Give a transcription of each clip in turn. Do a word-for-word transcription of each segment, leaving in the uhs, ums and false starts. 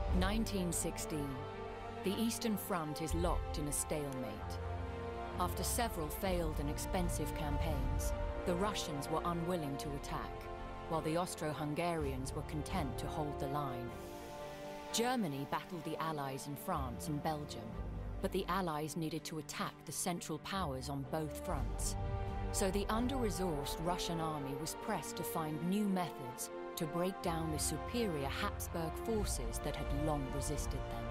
nineteen sixteen. The Eastern Front is locked in a stalemate. After several failed and expensive campaigns, the Russians were unwilling to attack, while the Austro-Hungarians were content to hold the line. Germany battled the Allies in France and Belgium, but the Allies needed to attack the Central Powers on both fronts. So the under-resourced Russian army was pressed to find new methods to break down the superior Habsburg forces that had long resisted them.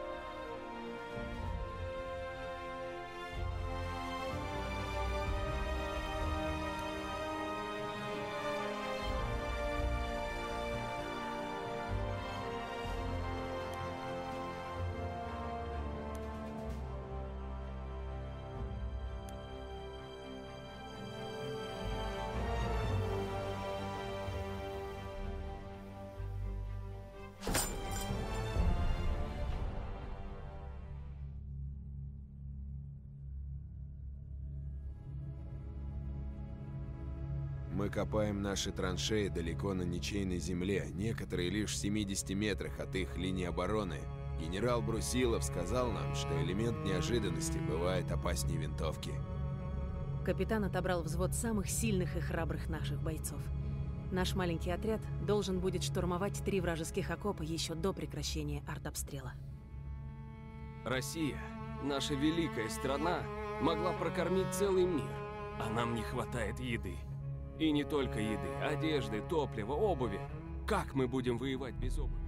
Мы копаем наши траншеи далеко на ничейной земле, некоторые лишь в семидесяти метрах от их линии обороны. Генерал Брусилов сказал нам, что элемент неожиданности бывает опаснее винтовки. Капитан отобрал взвод самых сильных и храбрых наших бойцов. Наш маленький отряд должен будет штурмовать три вражеских окопа еще до прекращения артобстрела. Россия, наша великая страна, могла прокормить целый мир, а нам не хватает еды. И не только еды, одежды, топлива, обуви. Как мы будем воевать без обуви?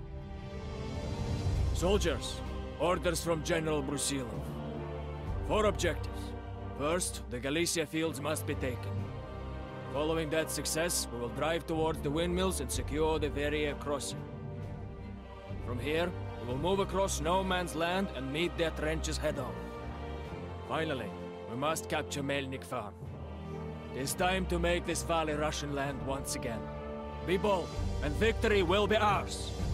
Soldiers, orders from General Brusilov. Four objectives. First, the Galicia fields must be taken. Following that success, we will drive towards the windmills and secure the Veria crossing. From here, we will move across no man's land and meet their trenches head-on. Finally, we must capture Melnik Farm. It is time to make this valley Russian land once again. Be bold, and victory will be ours!